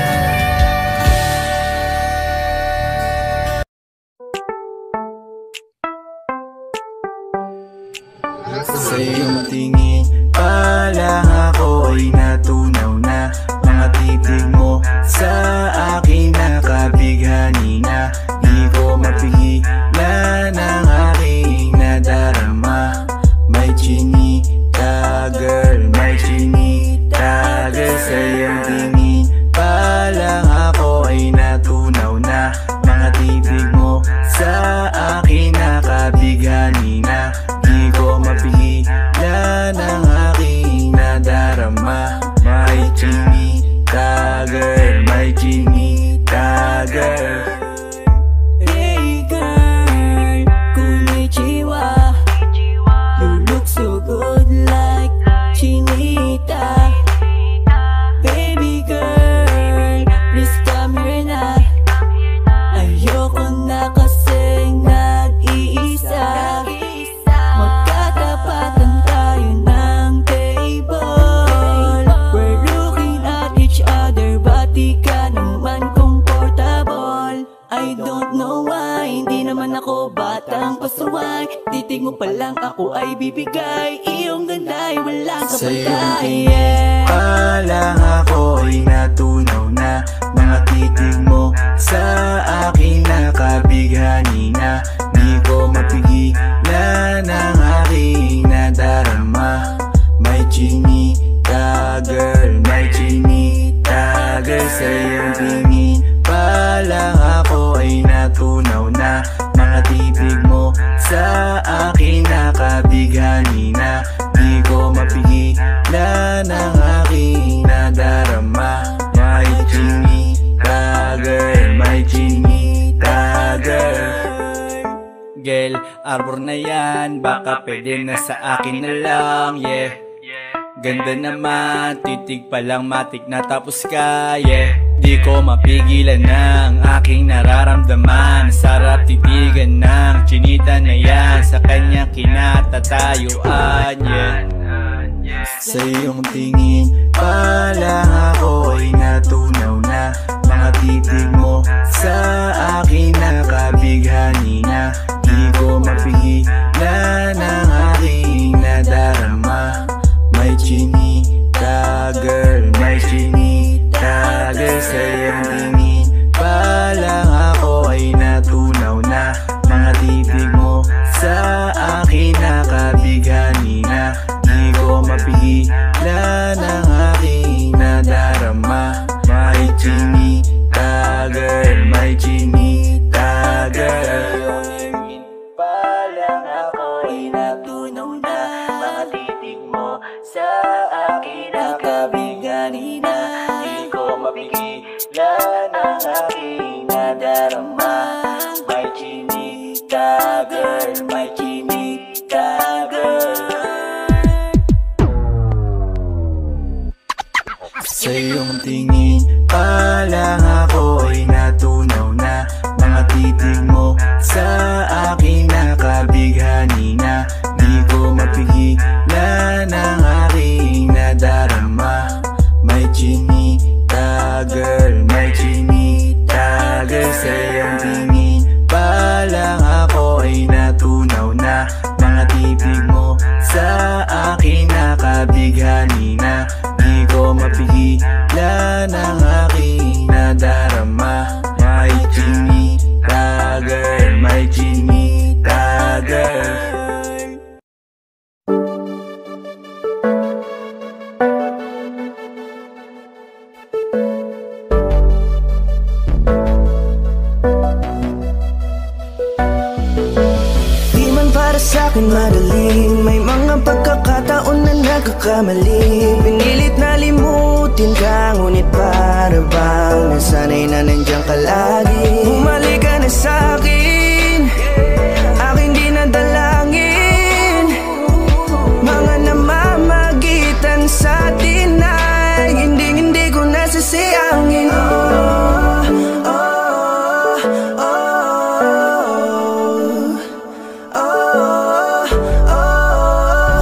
Sa iyong tingin pa lang ako ay natunaw na. Mga titig mo sa akin nakabighani na. Di ko mapigilan ang aking nadarama. May chinita girl, may chinita girl. Sa iyong tingin pa lang ako ay natunaw na. Mga titig mo sa akin nakabighani na. Di ko mapigilan ang aking nadarama. May chinita girl, may chinita girl. Hey girl, konnichiwa. You look so good like chinita. Baby girl, please come here na. Ayoko na kasing nag-iisa. Magkatapatan tayo ng table. We're looking at each other, but di ka naman comfortable. I don't know why, hindi naman ako batang pasuway. Titig mo pa lang ako ay bibigay. Iyong ganda'y walang Sa iyong kapatay. tingin pa lang ako ay natunaw na. Mga titig mo sa akin nakabighani na. Di ko mapigilan ang aking nadarama. May chinita girl, may chinita girl. Sa iyong tingin pa lang ako ay natunaw na. Mga titig mo sa akin nakabighani na. Di ko mapigilan ang aking nadarama. May chinita girl, may chinita girl. Girl, arbor na yan, baka pwede na sa akin na lang, yeah. Ganda naman, titig pa lang matik na tapos ka, yeah. Di ko mapigilan ng aking nararamdaman. Sarap titigan ng chinita na yan. Sa kanya kinatatayuan, yeah. Sa iyong tingin pa lang ako ay natunaw na. Mga titig mo sa akin nakabighani na. Di ko mapigilan ang aking nadarama. May chinita girl, may chinita girl. Sa iyong tingin pa lang ako ay natunaw na. Mga titig mo sa akin nakabighani na. Di ko mapigilan titig mo sa akin nakabighani na. Di ko mapigilan ang aking nadarama. May chinita girl, may chinita girl. Sa iyong tingin pa lang ako ay natunaw na. Mga titig mo sa akin nakabighani na. Di ko mapigilan ang aking nadarama. May chinita girl, may chinita girl. Sa iyong tingin pa lang ako ay natunaw na. Mga titig mo sa akin nakabighani na. Di ko mapigilan ang aking nadarama. May chinita girl, may chinita girl. Di man para sa'kin madaling, may mga pagkakataon na nagkakamali. Pinilit na limutin ka, ngunit para bang nasanay na nandiyan ka lagi. Bumalik ka na sa'kin, aking dinadalangin. Mga namamagitan sa atin ay hindi hindi ko nasasayangin. Oh, oh, oh, oh, oh,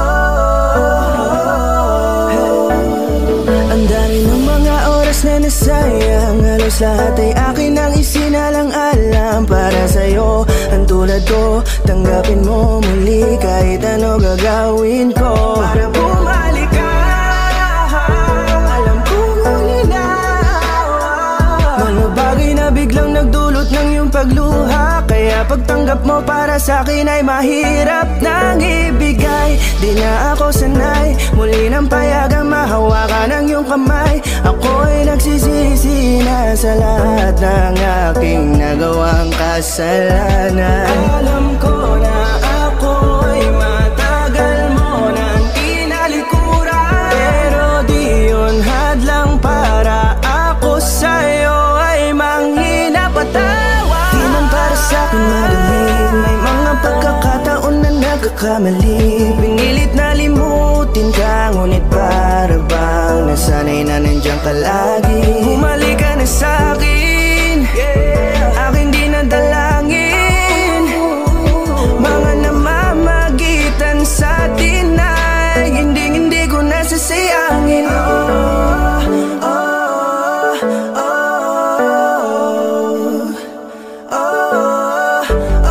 oh. Ang dami ng mga oras na nasayang, halos lahat ay akin ang isinalang-alam para sa'yo. Ang tulad ko, tanggapin mo muli kahit ano gagawin ko para bumalik ka. Alam kong ulinaw mga bagay na biglang nagdulot ng iyong pagluha. Kaya pagtanggap mo para sa'kin ay mahirap nang ibigay. Di na ako sanay muli ng payagang mahawakan ang iyong kamay. Ako'y nagsisisi na sa lahat ng aking nagawang kasalanan. Alam ko na ako'y matagal mo nang tinalikuran, pero di yun hadlang para ako sa'yo ay manghina patawa. Di man para sa'kin madali, may mga pagkakataon na nagkakamali. Pinilit na limutin ka, ngunit para bang nasanay na nandiyan ka lagi. Bumalik ka na sa'kin, aking dinadalangin. Mga namamagitan sa atin ay hindi hindi ko nasasayangin. Oh, oh, oh, oh, oh,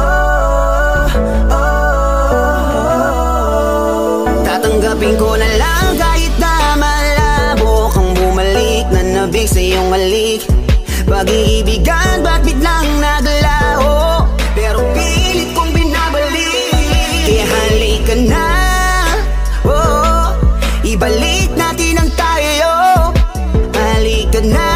oh. Tatanggapin ko na lang kahit na malabo kang bumalik na nabig sa iyong halik. Pag-iibigan ba't biglang naglaho, pero pilit kong binabalik. Kaya halika na, oh, ibalik natin ang tayo. Halika na,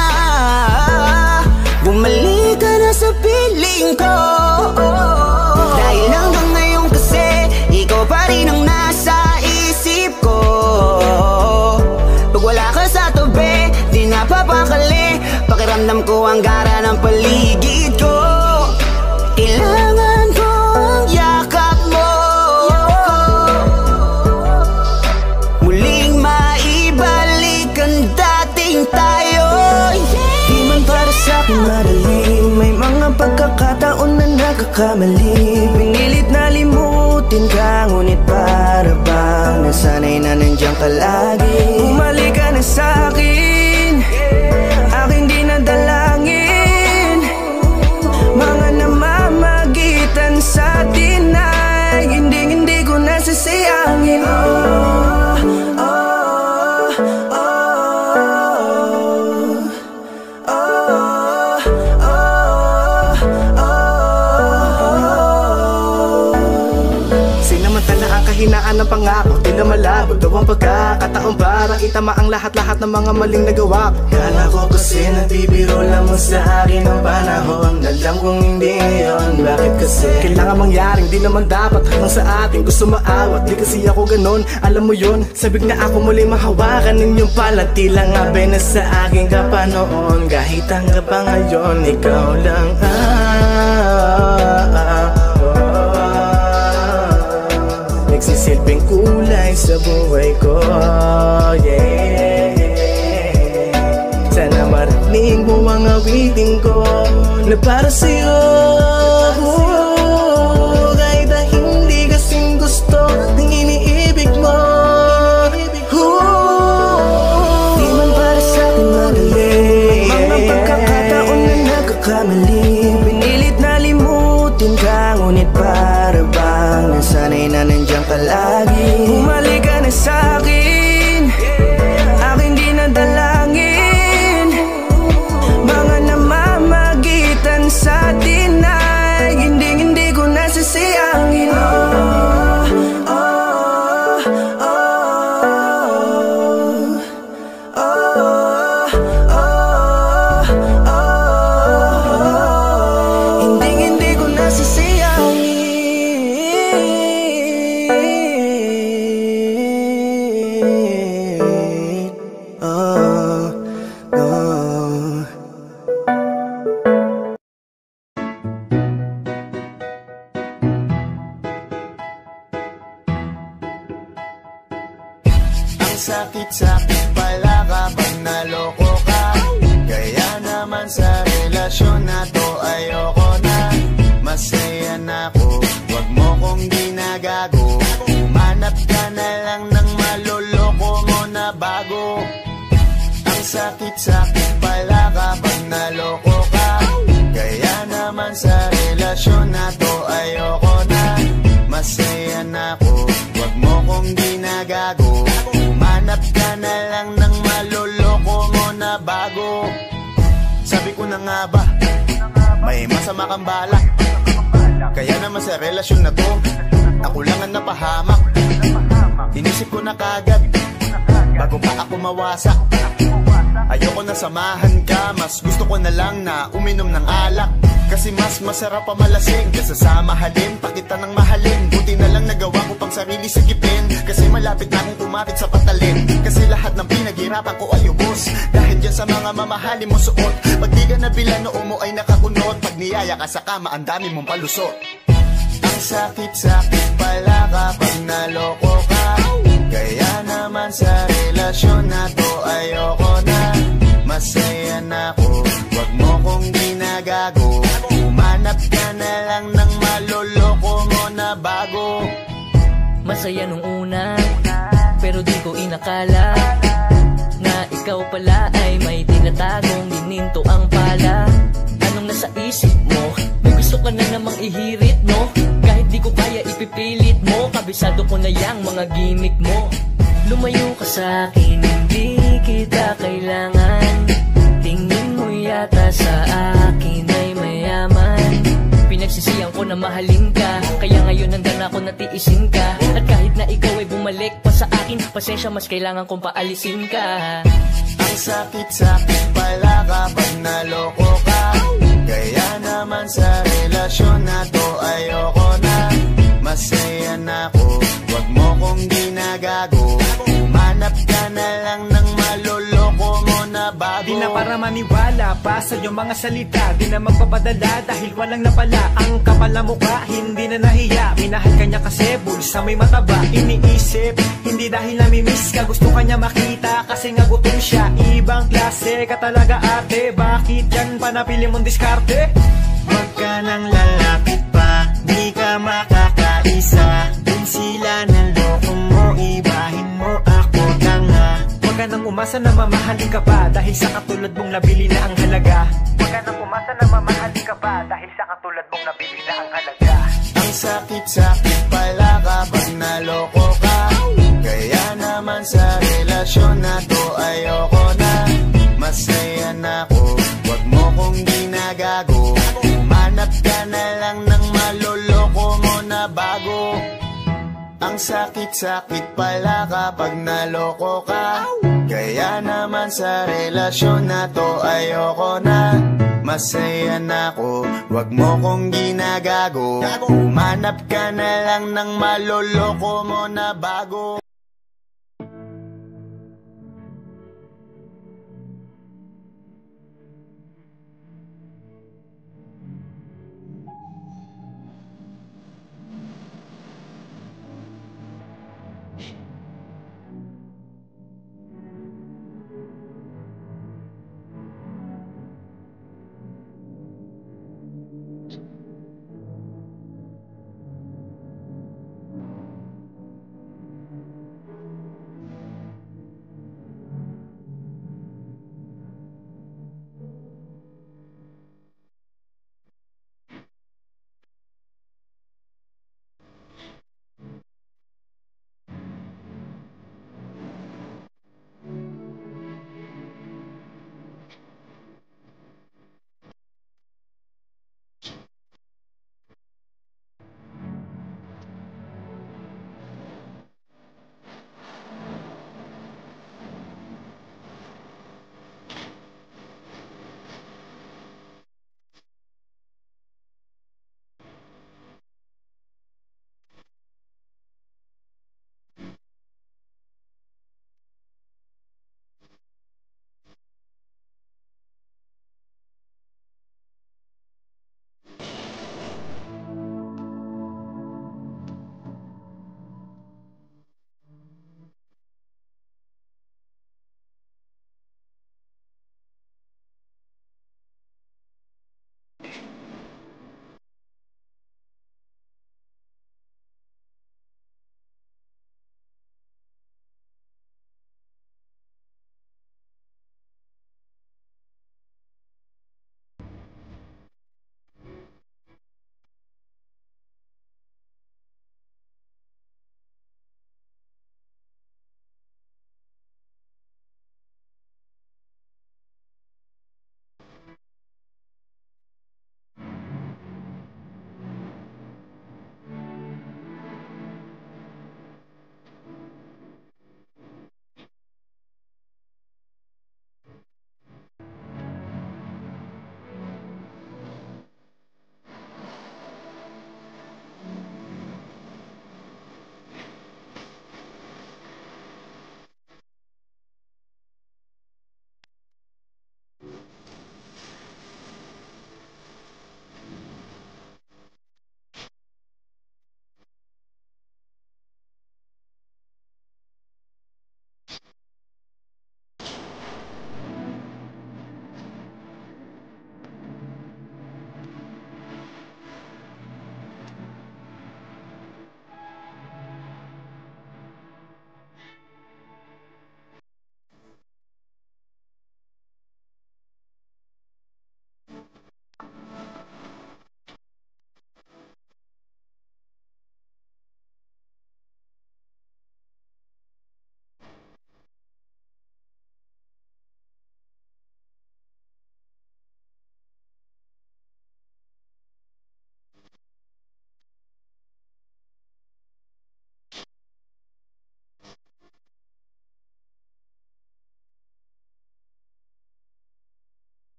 bumalik ka na sa piling ko. Dahil hanggang ngayon kasi ikaw pa rin ang nasa isip ko. Pag wala ka sa tabi, di napapakali. Pakiramdam ko ang gara ng paligid ko. Kailangan ko ang yakap mo, muling maibalik ang dating tayo. Di man para sa'kin madali, may mga pagkakataon na nagkakamali. Pinilit na limutin ka, ngunit para bang nasanay na nandiyan ka lagi. Bumalik ka na sa'kin, aking dinadalangin. Mga namamagitan sa atin ay hindi hindi ko nasasayangin. Oh, oh, oh, oh, oh, oh. Sinamantala ang kahinaan ng pangarap. ako, di na malabo daw ang pagkakataon para itama ang lahat-lahat ng mga maling nagawa ko. Kala ko kasi nabibiro lamang sa akin ang panahon. Alam kong hindi ngayon, bakit kasi kailangan mangyaring di naman dapat hanggang sa ating gusto maawat. Di kasi ako ganon, alam mo yun. Sabik na ako muli mahawakan ninyong pala. Tila nga ba na sa aking kapanoon. Kahit hanggang pa ngayon, ikaw lang ah. Nagsisilbing kulay sa buhay ko, yeah. Sana marinig mo ang awitin ko na para sa'yo, kahit na hindi kasing gusto ng iniibig mo. Di man para sa'kin madali, mga pagkakataon na nagkakamali. Pinilit na limutin ka, ngunit para bang nasanay na nandiyan ka lagi. Bumalik ka na sa'kin, aking di nadalangin. Mga namamagitan sa atin ay hindi hindi ko nasasayangin. Oh, oh, oh, oh, oh, oh. Hindi hindi ko nasasayangin. Sakit-sakit pala kapag naloko ka. Kaya naman sa relasyon na to ayoko na. Masaya na ako, wag mo kong ginagago. Umanap ka na lang ng maloloko mo na bago. Ang sakit-sakit pala kapag naloko ka. Kaya naman sa relasyon na to ayoko na. Masaya na ako, wag mo kong ginagago. Hanap ka na lang ng maloloko mo na bago. Sabi ko na nga ba, may masama kang balak. Kaya naman sa relasyon na to, ako lang ang napahamak. Inisip ko na kagad, bago pa ako mawasak. Ayoko na samahan ka, mas gusto ko na lang na uminom ng alak. Kasi mas masarap pa malasing kesa sa mahalin, pakita ng mahalin. Buti na lang nagawa ko pang sarili sigipin. Kasi malapit na akong kumapit sa patalin. Kasi lahat ng pinaghirapan ko ay ubos dahil dyan sa mga mamahalin mo suot. Pag di ka nabila noo mo ay nakakunot. Pag niyaya ka sa kama ang dami mong palusot. Ang sakit-sakit pala kapag naloko ka. Kaya naman sa relasyon na to ayoko na. Masaya na ako, wag mo kong ginagago. Umanap ka na lang ng maloloko mo na bago. Masaya nung una, pero di ko inakala na ikaw pala ay may tinatagong gininto ang pala. Anong nasa isip mo? May gusto ka na namang ihirit, no? Kahit di ko kaya ipipilit mo, kabisado ko na yang mga gimmick mo. Lumayo ka sa'kin, hindi kita kailangan. Tingin mo yata sa akin ay mayaman. Pinagsisiyang ko na mahalin ka, kaya ngayon handa na ako natiisin ka. At kahit na ikaw ay bumalik pa sa akin, pasensya mas kailangan kong paalisin ka. Ang sakit-sakit pala kapag naloko ka. Kaya naman sa relasyon na to ayoko na. Masaya na ako, wag mo kong ginagago. Umanap ka na lang ng maloloko mo na bago. Di na para maniwala pa sa iyong mga salita. Di na magpapadala dahil walang napala. Ang kapal na mukha, hindi na nahiya. Minahal ka niya kasi bulsa may mataba. Iniisip, hindi dahil namimiss ka. Gusto ka niya makita kasi nga gutom siya. Ibang klase ka talaga ate. Bakit yan pa napili mong diskarte? Wag ka nang lalapit pa, di ka makakaisa. Dun sila ng loko mo, ibahin mo ako tanga. Wag ka nang umasa na mamahalin ka pa, dahil sa katulad mong nabili na ang halaga. Wag ka nang umasa na mamahalin ka pa, dahil sa katulad mong nabili na ang halaga. Ang sakit-sakit pala kapag naloko ka. Kaya naman sa relasyon na to ayoko na. Masaya na ako, wag mo kong ginagago. Umanap ka na lang ng maloloko mo na bago. Ang sakit-sakit pala kapag naloko ka. Kaya naman sa relasyon na to ayoko na. Masaya na ako, wag mo kong ginagago. Humanap ka na lang ng maloloko mo na bago.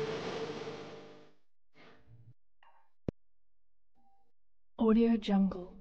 Audio Jungle.